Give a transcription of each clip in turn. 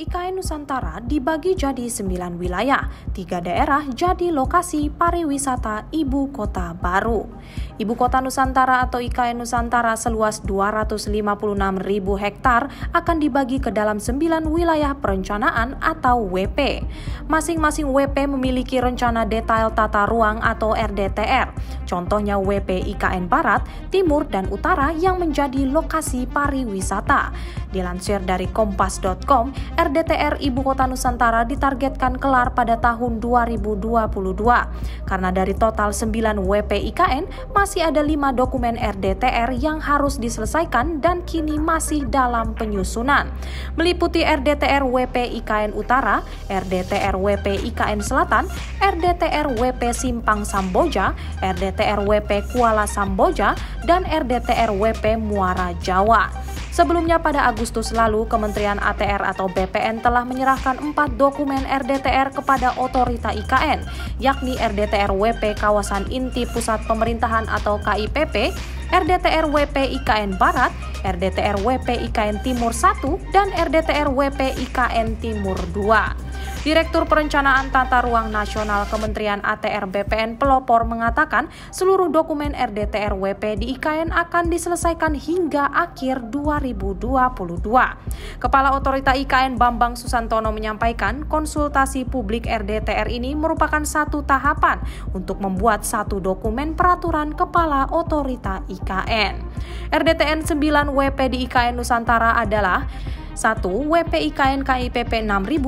IKN Nusantara dibagi jadi 9 wilayah, 3 daerah jadi lokasi pariwisata Ibu Kota Baru. Ibu Kota Nusantara atau IKN Nusantara seluas 256.000 hektar akan dibagi ke dalam 9 wilayah perencanaan atau WP. Masing-masing WP memiliki rencana detail tata ruang atau RDTR. Contohnya WP IKN Barat, Timur, dan Utara yang menjadi lokasi pariwisata. Dilansir dari kompas.com, RDTR Ibu Kota Nusantara ditargetkan kelar pada tahun 2022. Karena dari total 9 WP IKN, masih ada 5 dokumen RDTR yang harus diselesaikan dan kini masih dalam penyusunan. Meliputi RDTR WP IKN Utara, RDTR WP IKN Selatan, RDTR WP Simpang Samboja, RDTR WP Kuala Samboja, dan RDTR WP Muara Jawa. Sebelumnya pada Agustus lalu, Kementerian ATR atau BPN telah menyerahkan 4 dokumen RDTR kepada otorita IKN, yakni RDTR WP Kawasan Inti Pusat Pemerintahan atau KIPP, RDTR WP IKN Barat, RDTR WP IKN Timur 1, dan RDTR WP IKN Timur 2. Direktur Perencanaan Tata Ruang Nasional Kementerian ATR BPN pelopor mengatakan seluruh dokumen RDTR WP di IKN akan diselesaikan hingga akhir 2022. Kepala Otorita IKN Bambang Susantono menyampaikan konsultasi publik RDTR ini merupakan satu tahapan untuk membuat satu dokumen peraturan Kepala Otorita IKN. RDTN 9 WP di IKN Nusantara adalah 1. WP IKN KIPP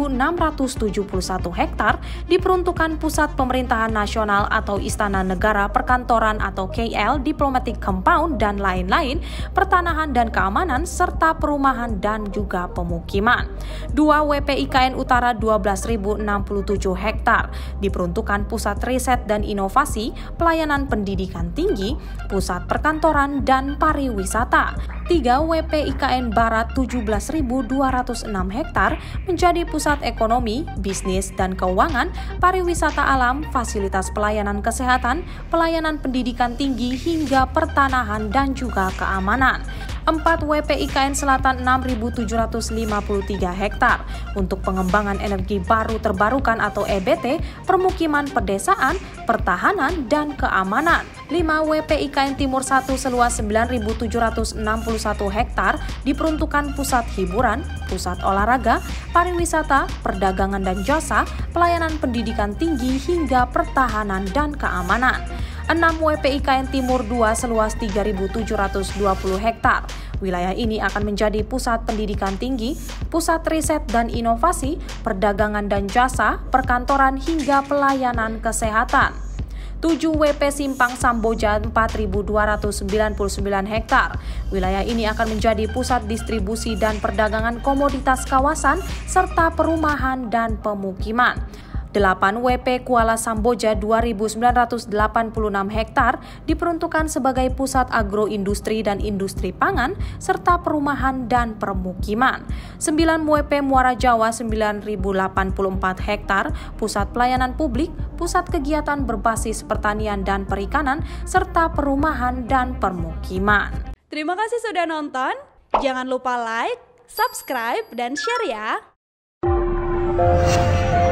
6.671 hektar diperuntukkan Pusat Pemerintahan Nasional atau Istana Negara Perkantoran atau KL, Diplomatic Compound, dan lain-lain, pertanahan dan keamanan, serta perumahan dan juga pemukiman. 2. WP IKN Utara 12.067 hektar diperuntukkan Pusat Riset dan Inovasi, Pelayanan Pendidikan Tinggi, Pusat Perkantoran, dan Pariwisata. 3. WP IKN Barat 17.206 hektar menjadi pusat ekonomi, bisnis dan keuangan, pariwisata alam, fasilitas pelayanan kesehatan, pelayanan pendidikan tinggi hingga pertanahan dan juga keamanan. 4. WP IKN Selatan 6.753 hektar untuk pengembangan energi baru terbarukan atau EBT, permukiman pedesaan, pertahanan, dan keamanan. 5. WP IKN Timur 1 seluas 9.761 hektar diperuntukkan pusat hiburan, pusat olahraga, pariwisata, perdagangan dan jasa, pelayanan pendidikan tinggi hingga pertahanan dan keamanan. 6. WP IKN Timur 2 seluas 3.720 hektar. Wilayah ini akan menjadi pusat pendidikan tinggi, pusat riset dan inovasi, perdagangan dan jasa, perkantoran hingga pelayanan kesehatan. 7. WP Simpang Samboja 4.299 hektar. Wilayah ini akan menjadi pusat distribusi dan perdagangan komoditas kawasan serta perumahan dan pemukiman. 8. WP Kuala Samboja 2.986 hektar diperuntukkan sebagai pusat agroindustri dan industri pangan serta perumahan dan permukiman. 9. WP Muara Jawa 9.084 hektar, pusat pelayanan publik, pusat kegiatan berbasis pertanian dan perikanan serta perumahan dan permukiman. Terima kasih sudah nonton. Jangan lupa like, subscribe, dan share ya.